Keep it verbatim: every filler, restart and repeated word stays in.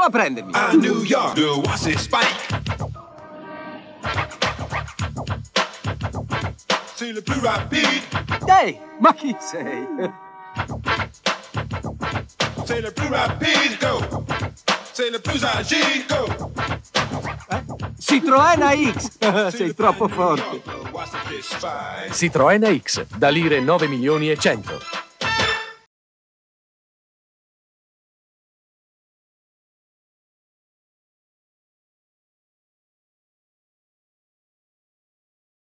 prova a prendermi. A New York, the what's it spike? C'est le plus rapide. Ehi, ma chi sei? C'est le plus rapide, go. C'est le plus agile, go. Eh? Citroën A X. Sei troppo forte. Citroën A X, da lire nove milioni e cento.